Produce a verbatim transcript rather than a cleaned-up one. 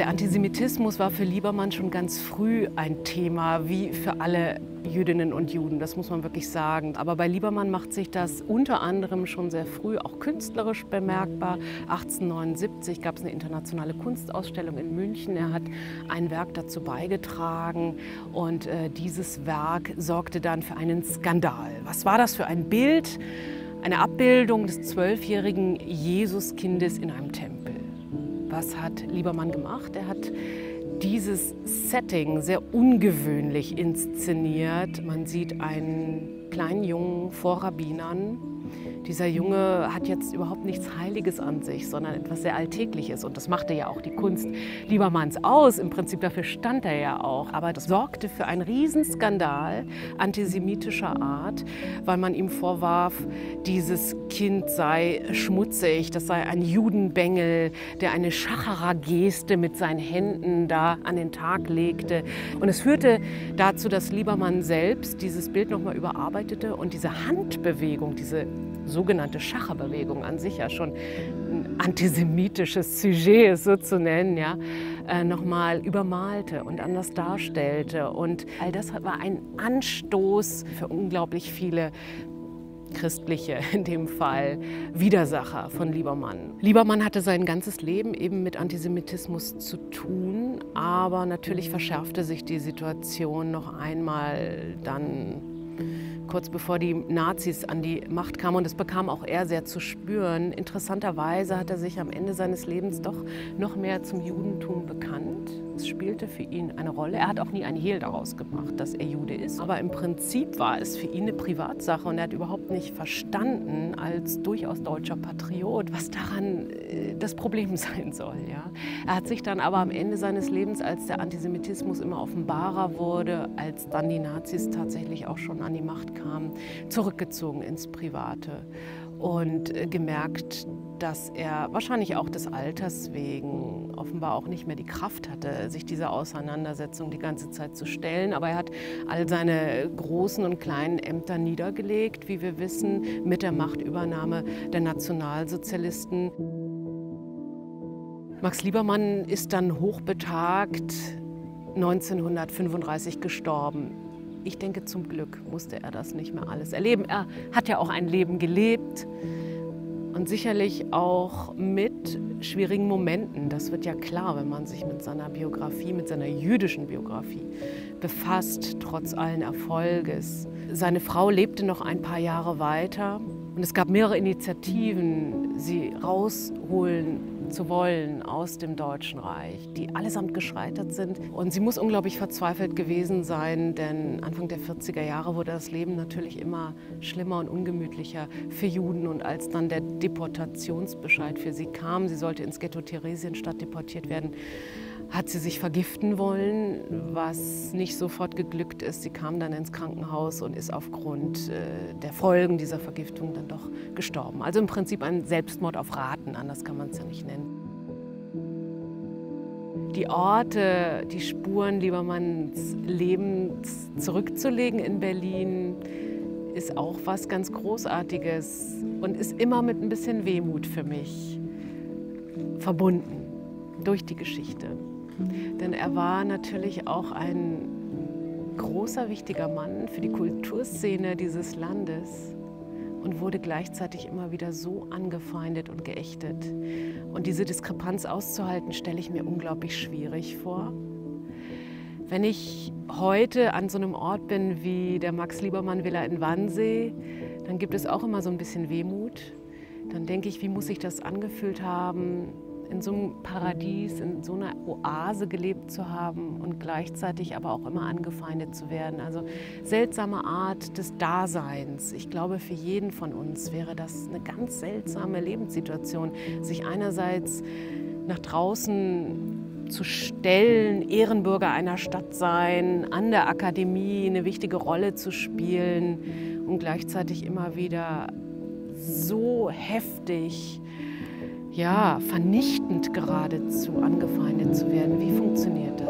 Der Antisemitismus war für Liebermann schon ganz früh ein Thema, wie für alle Jüdinnen und Juden, das muss man wirklich sagen. Aber bei Liebermann macht sich das unter anderem schon sehr früh auch künstlerisch bemerkbar. achtzehnhundertneunundsiebzig gab es eine internationale Kunstausstellung in München. Er hat ein Werk dazu beigetragen und äh, dieses Werk sorgte dann für einen Skandal. Was war das für ein Bild? Eine Abbildung des zwölfjährigen Jesuskindes in einem Tempel. Was hat Liebermann gemacht? Er hat dieses Setting sehr ungewöhnlich inszeniert. Man sieht einen kleinen Jungen vor Rabbinern. Dieser Junge hat jetzt überhaupt nichts Heiliges an sich, sondern etwas sehr Alltägliches. Und das machte ja auch die Kunst Liebermanns aus. Im Prinzip dafür stand er ja auch. Aber das sorgte für einen Riesenskandal antisemitischer Art, weil man ihm vorwarf, dieses Kind sei schmutzig, das sei ein Judenbengel, der eine Schachera-Geste mit seinen Händen da an den Tag legte. Und es führte dazu, dass Liebermann selbst dieses Bild nochmal überarbeitete und diese Handbewegung, diese sogenannte Schacherbewegung an sich ja schon ein antisemitisches Sujet ist, so zu nennen, ja, äh, nochmal übermalte und anders darstellte. Und all das war ein Anstoß für unglaublich viele christliche, in dem Fall, Widersacher von Liebermann. Liebermann hatte sein ganzes Leben eben mit Antisemitismus zu tun, aber natürlich verschärfte sich die Situation noch einmal dann kurz bevor die Nazis an die Macht kamen, und das bekam auch er sehr zu spüren. Interessanterweise hat er sich am Ende seines Lebens doch noch mehr zum Judentum bekannt. Es spielte für ihn eine Rolle. Er hat auch nie ein Hehl daraus gemacht, dass er Jude ist. Aber im Prinzip war es für ihn eine Privatsache und er hat überhaupt nicht verstanden, als durchaus deutscher Patriot, was daran äh, das Problem sein soll. Ja? Er hat sich dann aber am Ende seines Lebens, als der Antisemitismus immer offenbarer wurde, als dann die Nazis tatsächlich auch schon an die Macht kamen, zurückgezogen ins Private und äh, gemerkt, dass er wahrscheinlich auch des Alters wegen offenbar auch nicht mehr die Kraft hatte, sich dieser Auseinandersetzung die ganze Zeit zu stellen. Aber er hat all seine großen und kleinen Ämter niedergelegt, wie wir wissen, mit der Machtübernahme der Nationalsozialisten. Max Liebermann ist dann hochbetagt neunzehnhundertfünfunddreißig gestorben. Ich denke, zum Glück musste er das nicht mehr alles erleben. Er hat ja auch ein Leben gelebt. Und sicherlich auch mit schwierigen Momenten. Das wird ja klar, wenn man sich mit seiner Biografie, mit seiner jüdischen Biografie befasst, trotz allen Erfolges. Seine Frau lebte noch ein paar Jahre weiter und es gab mehrere Initiativen, sie rausholen zu wollen aus dem Deutschen Reich, die allesamt gescheitert sind. Und sie muss unglaublich verzweifelt gewesen sein, denn Anfang der vierziger Jahre wurde das Leben natürlich immer schlimmer und ungemütlicher für Juden. Und als dann der Deportationsbescheid für sie kam, sie sollte ins Ghetto Theresienstadt deportiert werden, hat sie sich vergiften wollen, was nicht sofort geglückt ist. Sie kam dann ins Krankenhaus und ist aufgrund äh, der Folgen dieser Vergiftung dann doch gestorben. Also im Prinzip ein Selbstmord auf Raten, anders kann man es ja nicht nennen. Die Orte, die Spuren Liebermanns Lebens zurückzulegen in Berlin, ist auch was ganz Großartiges und ist immer mit ein bisschen Wehmut für mich verbunden durch die Geschichte. Denn er war natürlich auch ein großer, wichtiger Mann für die Kulturszene dieses Landes und wurde gleichzeitig immer wieder so angefeindet und geächtet. Und diese Diskrepanz auszuhalten, stelle ich mir unglaublich schwierig vor. Wenn ich heute an so einem Ort bin wie der Max-Liebermann-Villa in Wannsee, dann gibt es auch immer so ein bisschen Wehmut. Dann denke ich, wie muss sich das angefühlt haben, in so einem Paradies, in so einer Oase gelebt zu haben und gleichzeitig aber auch immer angefeindet zu werden. Also seltsame Art des Daseins. Ich glaube, für jeden von uns wäre das eine ganz seltsame Lebenssituation, sich einerseits nach draußen zu stellen, Ehrenbürger einer Stadt sein, an der Akademie eine wichtige Rolle zu spielen und gleichzeitig immer wieder so heftig, ja, vernichtend geradezu angefeindet zu werden. Wie funktioniert